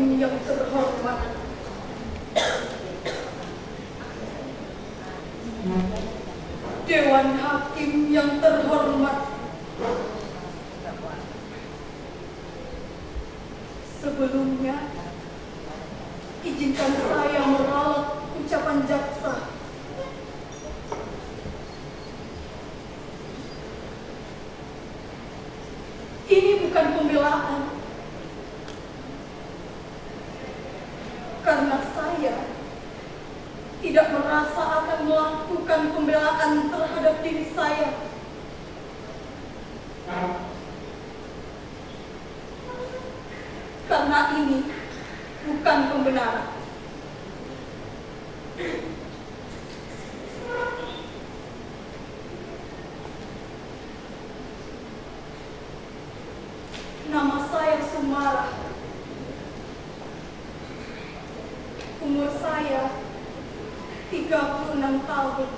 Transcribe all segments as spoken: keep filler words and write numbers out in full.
Hakim yang terhormat, Dewan Hakim yang terhormat, sebelumnya izinkan saya meralat ucapan jaksa. Ini bukan pembelaan, karena saya tidak merasa akan melakukan pembelaan terhadap diri saya. Karena ini bukan pembenaran. Nama saya Sumarah. Umur saya tiga puluh enam tahun.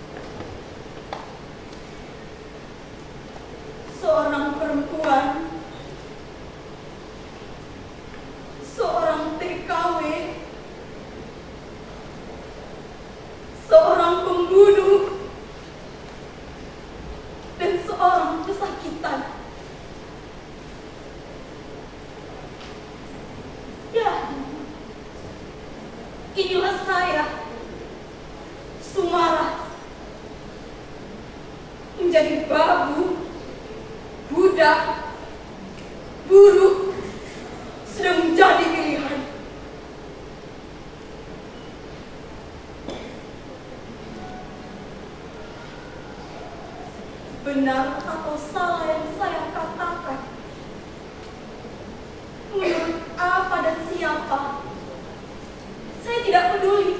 Seorang perempuan, seorang T K W, seorang pembunuh, dan seorang pesakitan. Ya, inilah saya, Sumarah, menjadi babu, budak, buruh, sudah menjadi pilihan. Benar atau salah yang saya katakan, menurut apa dan siapa, saya tidak peduli.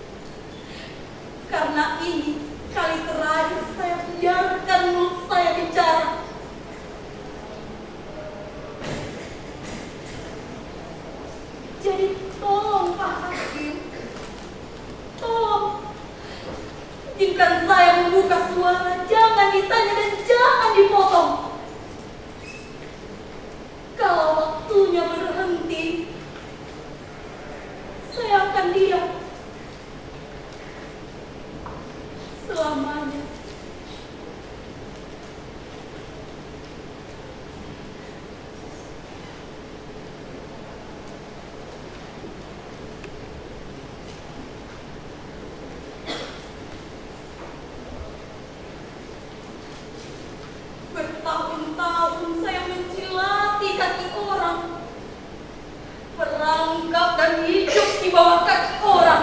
Karena ini kali terakhir saya biarkan mulut saya bicara. Jadi tolong Pak Hakim, tolong izinkan saya membuka suara, jangan ditanya dan jangan dipotong. Kalau waktunya berhenti, saya akan diam selamanya. Bertahun-tahun saya menjilati kaki orang, merangkap dan hidup di bawah kaki orang.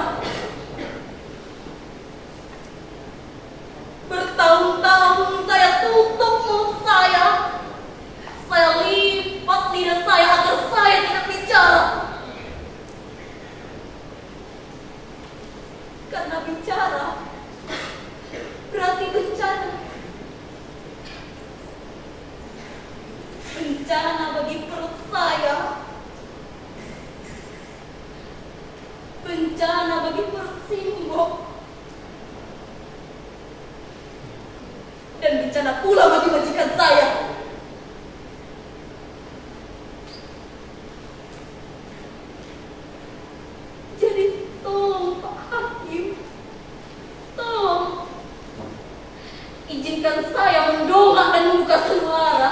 Bertahun-tahun saya tutup mulut saya, saya lipat lidah saya agar saya tidak bicara. Karena bicara berarti bencana. Bencana bagi perut saya, bencana bagi perut Simbo, dan bencana pula bagi majikan saya. Jadi tolong Pak Hakim, tolong izinkan saya mendongak dan membuka suara.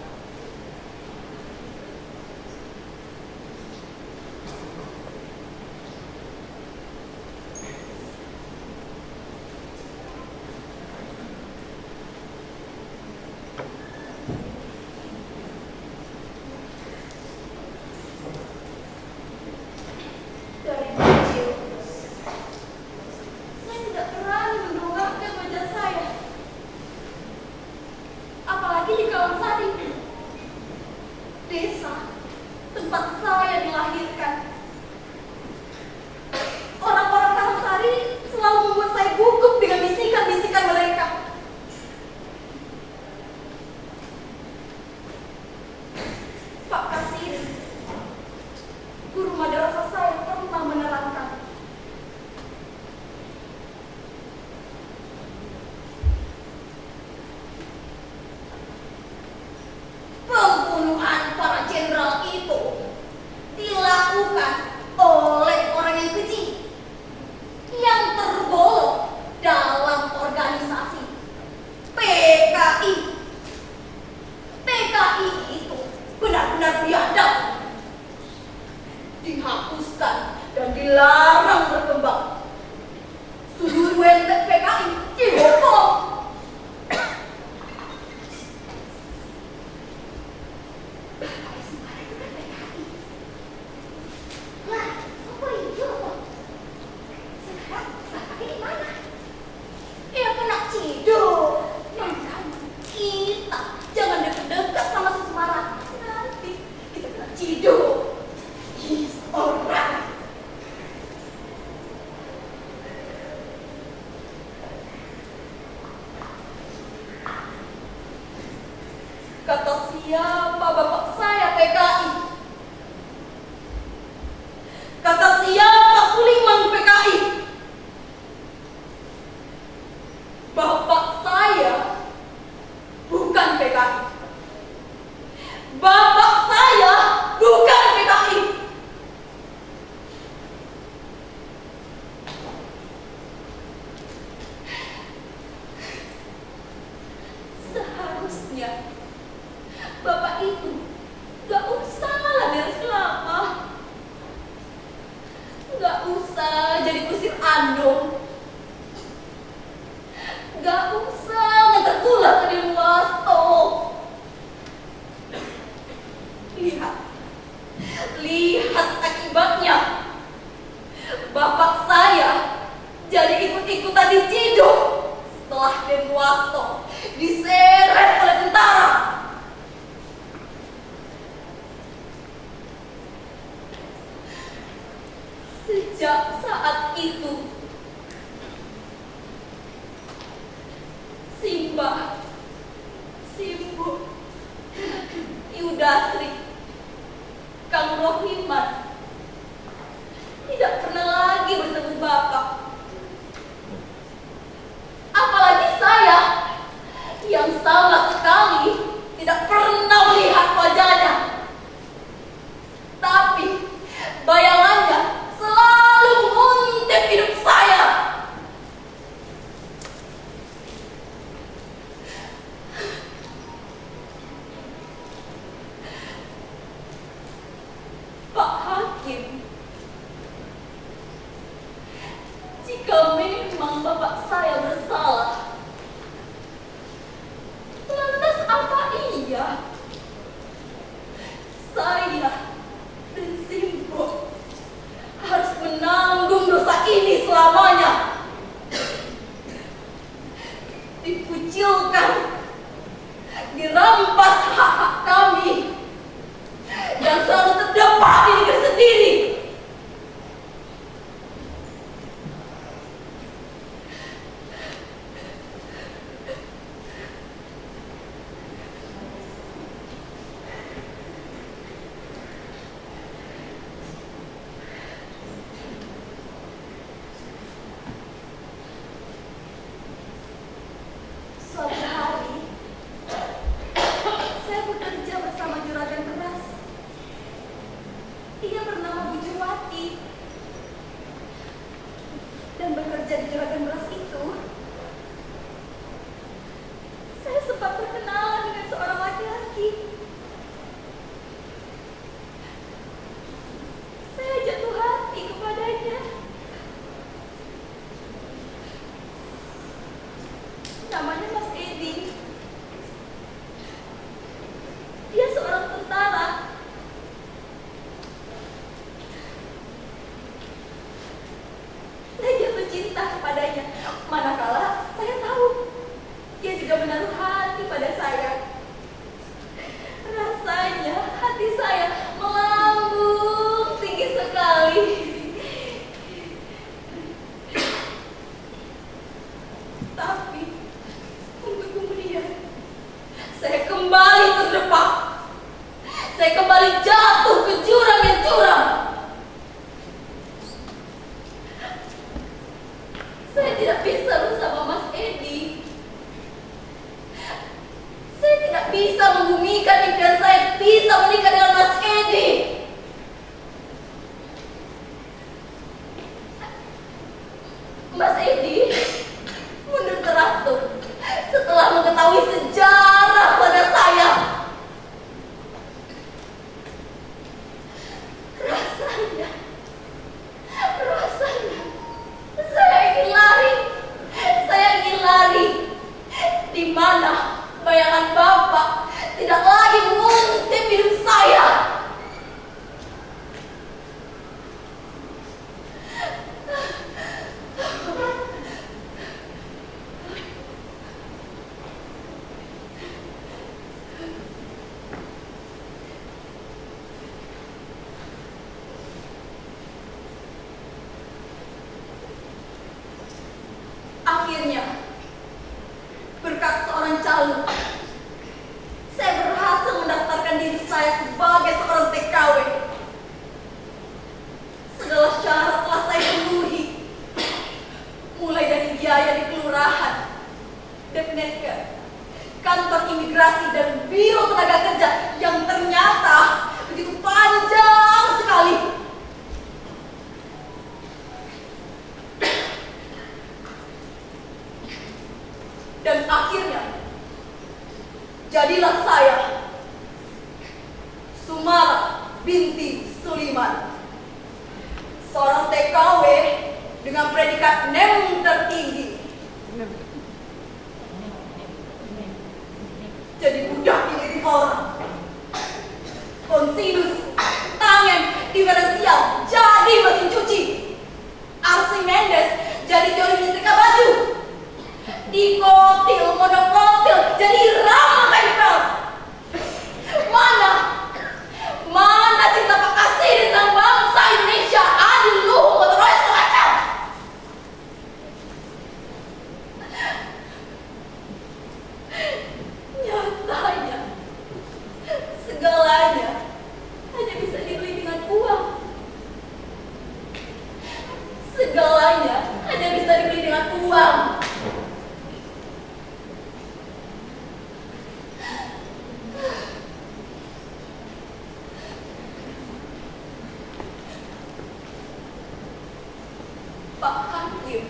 Dari kecil, saya tidak berani mendongakkan wajah saya, apalagi di kawan sari. siapa bapak saya P K I? Kata siapa Suliman P K I? Bapak saya bukan P K I. Bapak saya bukan P K I. Seharusnya bapak itu gak usah lahir selama, gak usah jadi kusir andong, gak usah ngetertulah ke Dewasto. Lihat, lihat akibatnya. Bapak saya jadi ikut-ikutan diciduk setelah Dewasto diseret oleh tentara. Sejak saat itu, Simba, Simbo, Yudasri, Kang Rohiman tidak pernah lagi bertemu Bapak. Apalagi saya yang sama sekali tidak pernah melihat wajahnya. Tapi bayangannya selalu menguntit hidup saya. Pak Hakim, jika memang bapak saya bersalah, lantas apa iya saya dan Simbo harus menanggung dosa ini selamanya? Dikucilkan, dirampas hak-hak kami, dan selalu terdapat di negeri sendiri. Suatu hari, saya bekerja bersama juragan beras. Ia bernama Bu Jurwati. Dan bekerja di juragan beras itu, saya sempat berkenalan dengan seorang laki-laki. Saya jatuh hati kepadanya. Namanya Mas Edi. Dia seorang tentara. Saya jatuh cinta kepadanya, manakala saya tahu dia juga menaruh hati pada saya. Rasanya hati saya melambung tinggi sekali. Tapi untuk kemudian saya kembali terdepak. Saya kembali jatuh ke jurang yang curam. Saya tidak bisa bersama Mas Edi. Saya tidak bisa membumikan impian saya bisa menikah dengan Mas Edi. Mas Edi mundur teratur setelah mengetahui sejarah pada saya. Rasanya, rasanya saya ingin lari, saya ingin lari, di mana bayangan Bapak tidak lagi menguntit hidup saya. Akhirnya, berkat seorang calon, saya berhasil mendapatkan manajer kantor imigrasi dan biro tenaga kerja yang ternyata begitu panjang sekali. Dan akhirnya jadilah saya Sumara binti Suliman, seorang T K W dengan predikat N E M tertinggi. Jadi budak dilirik orang. Konsinus, tangan, diferensial, jadi mesin cuci. Archimedes, jadi teori menyetrika baju. Dikotil, monokotil, jadi rama tempel. Mana? Mana cinta Pak Kasih tentang bangsa Indonesia? Aduh, motornya semacam. Nyatanya, segalanya hanya bisa dibeli dengan uang. Segalanya hanya bisa dibeli dengan uang. Pak Hakim,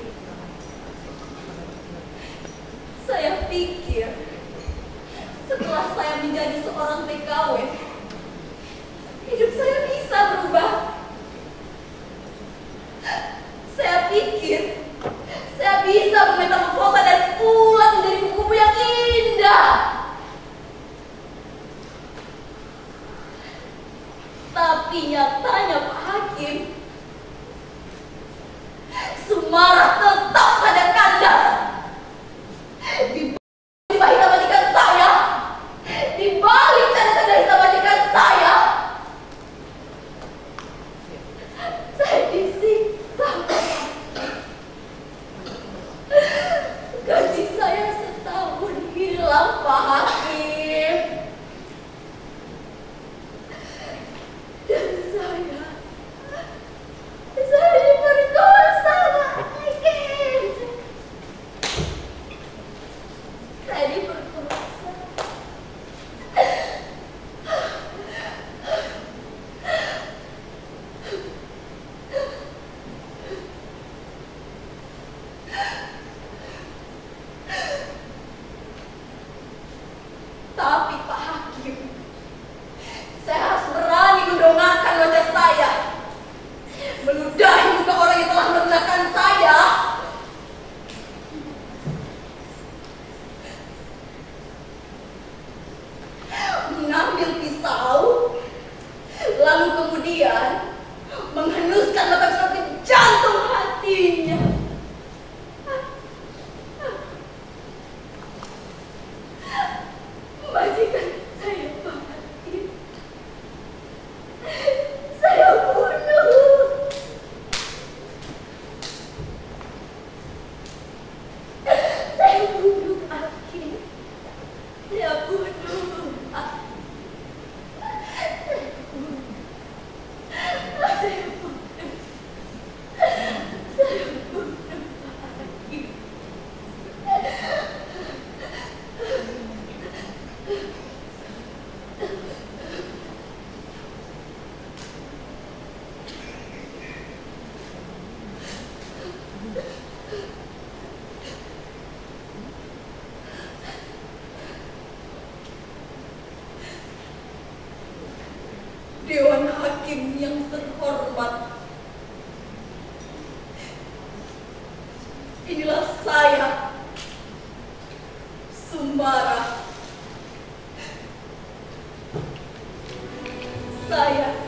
saya pikir setelah saya menjadi seorang T K W, hidup saya bisa berubah. Saya pikir saya bisa memetamorfosa dari ulat menjadi buku-buku yang indah. Tapi nyatanya Pak Hakim, Sumara tetap saja kandas. Di balik hitam majikan saya, di balik canda-canda hitam majikan saya, saya disiksa. Gaji saya setahun hilang, Pak Hakim. Dan saya, saya diperkosa, Pak Hakim. Saya diperkosa. Tapi Pak Hakim, saya harus berani mendongakkan wajah saya, meludahi muka orang yang telah merendahkan saya. Mengambil pisau, lalu kemudian menghenuskan mata seperti jantung hatinya. Majikan saya, Pak Hakim, saya bunuh. Saya bunuh Pak Hakim. Saya bunuh. Saya bunuh. Saya bunuh Pak Hakim. Dewan Hakim yang terhormat, inilah saya, Sumara. Saya